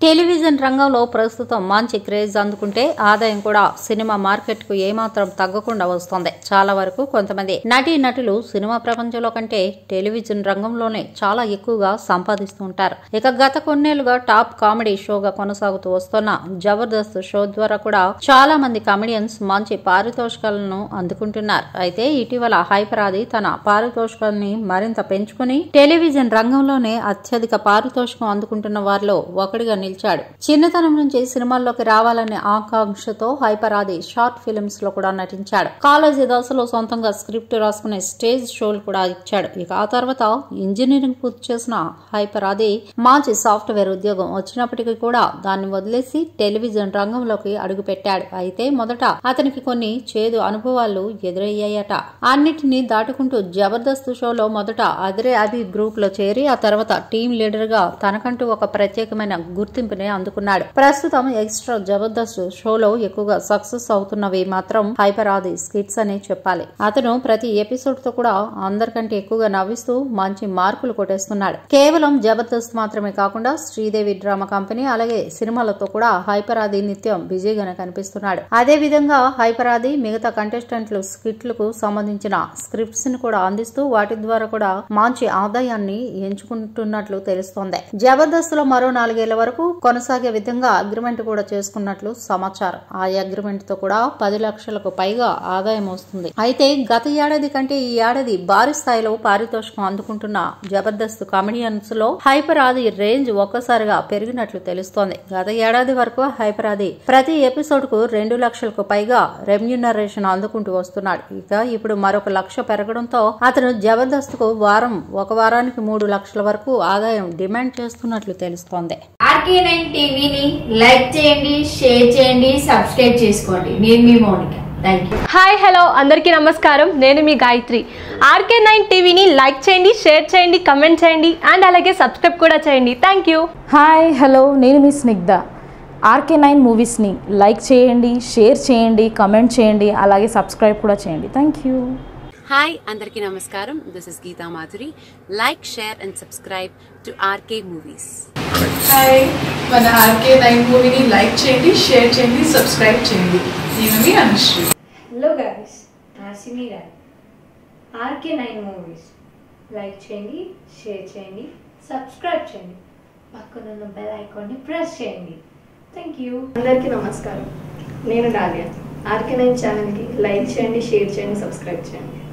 Television రంగంలో ప్రస్తుతం మంచి క్రేజ్ అందుకుంటే ఆదాయం కూడా సినిమా మార్కెట్ కు ఏమాత్రం తగ్గకుండా వస్తోంది. చాలా వరకు కొంతమంది నటులు సినిమా ప్రపంచంలో కంటే టెలివిజన్ రంగంలోనే చాలా ఎక్కువగా సంపాదిస్తూ ఉంటారు. ఇక గత కొన్నేళ్లుగా టాప్ కామెడీ షోగా కొనసాగుతూ వస్తున్న జబర్దస్త్ షో ద్వారా కూడా చాలా మంది కామెడియన్స్ మంచి పారితోషికాలను అందుకుంటున్నారు. అయితే ఇటీవల హైపర్ ఆది తన పారితోషికాన్ని మరింత పెంచుకుని టెలివిజన్ రంగంలోనే అత్యధిక పారితోషికం అందుకుంటున్న వారిలో ఒకటిగా నిలిచాడు. చిన్నతనం నుంచి సినిమాల్లోకి రావాలనే ఆకాంక్షతో హైపర్ ఆది షార్ట్ ఫిల్మ్స్ లో కూడా నటించాడు. కాలేజీ దశలో సొంతంగా స్క్రిప్ట్ రాసుకునే స్టేజ్ షోలు కూడా ఇచ్చాడు. ఇక ఆ తర్వాత ఇంజనీరింగ్ పూర్తి చేసిన హైపర్ ఆది మంచి సాఫ్ట్వేర్ ఉద్యోగం వచ్చినప్పటికీ కూడా దాన్ని వదిలేసి టెలివిజన్ రంగంలోకి అడుగుపెట్టాడు. అయితే మొదట అతనికి కొన్ని చేదు అనుభవాలు ఎదురయ్యాయట. అన్నిటినీ దాటుకుంటూ జబర్దస్త్ షోలో మొదట అదిరే అభి గ్రూప్ లో చేరి ఆ తర్వాత టీం లీడర్ గా తనకంటూ ఒక ప్రత్యేకమైన గుర్తింపుని అందుకున్నాడు. ప్రస్తుతం ఎక్స్ట్రా జబర్దస్త్ షోలో ఎక్కువగా సక్సెస్ అవుతున్నవి మాత్రం హైపర్ ఆది స్కిట్స్ అని చెప్పాలి. అతను ప్రతి ఎపిసోడ్ తో కూడా అందరికంటే ఎక్కువగా నవ్విస్తూ మంచి మార్కులు కొట్టేస్తున్నాడు. కేవలం జబర్దస్త్ మాత్రమే కాకుండా శ్రీదేవి డ్రామా కంపెనీ అలాగే సినిమాలతో కూడా హైపర్ ఆది నిత్యం బిజీగానే కనిపిస్తున్నాడు. అదే విధంగా హైపర్ ఆది మిగతా కంటెస్టెంట్లు స్కిట్లకు సంబంధించిన స్క్రిప్ట్స్ ని కూడా అందిస్తూ వాటి ద్వారా కూడా మంచి ఆదాయాన్ని ఎంచుకుంటున్నట్లు తెలుస్తోంది. జబర్దస్త్ లో మరో 4 ఏళ్ల వరకు కొనసాగే విధంగా అగ్రిమెంట్ కూడా చేసుకున్నట్లు సమాచారం. ఆ అగ్రిమెంట్ తో కూడా 10 లక్షలకు పైగా ఆదాయం వస్తుంది. అయితే గత ఏడాది కంటే ఈ ఏడాది భారీ స్థాయిలో పారితోషికం అందుకుంటున్న జబర్దస్త్ కామెడియన్స్ లో హైపర్ ఆది రేంజ్ ఒక్కసారిగా పెరిగినట్లు తెలుస్తోంది. గత ఏడాది వరకు హైపర్ ఆది ప్రతి ఎపిసోడ్ కు 2 లక్షలకు పైగా రెమ్యూనరేషన్ అందుకుంటూ వస్తున్నాడు. ఇక ఇప్పుడు మరొక 1 లక్ష పెరగడంతో అతను జబర్దస్త్ కు ఒక వారానికి 3 లక్షల వరకు ఆదాయం డిమాండ్ చేస్తున్నట్లు తెలుస్తోంది. RK9 టీవీని లైక్ చేయండి, షేర్ చేయండి, సబ్స్క్రైబ్ చేసుకోండి. నేను మీ మౌనిక. హాయ్ హలో అందరికీ నమస్కారం. నేను మీ గాయత్రి. RK9 టీవీని లైక్ చేయండి, షేర్ చేయండి, కమెంట్ చేయండి అండ్ అలాగే సబ్స్క్రైబ్ కూడా చేయండి. Thank you. హాయ్ హలో నేను మీ స్నిగ్ధ. RK9 మూవీస్ని లైక్ చేయండి, షేర్ చేయండి, కమెంట్ చేయండి, అలాగే సబ్స్క్రైబ్ కూడా చేయండి. Thank you. హాయ్ అందరికీ నమస్కారం. This is Geetha Madhuri. Like, share and subscribe to RK movies. Hi, మన RK9 మూవీని లైక్ చేయండి, షేర్ చేయండి, సబ్స్క్రైబ్ చేయండి. నేను మీ అనుశ్రీ. హలో గైస్, నాసిమి గారు. RK9 మూవీస్ లైక్ చేయండి, షేర్ చేయండి, సబ్స్క్రైబ్ చేయండి, పక్కనున్న బెల్ ఐకాన్ని ప్రెస్ చేయండి. Thank you. అందరికీ నమస్కారం. నేను డాలియా. RK9 ఛానల్కి లైక్ చేయండి, షేర్ చేయండి, సబ్స్క్రైబ్ చేయండి.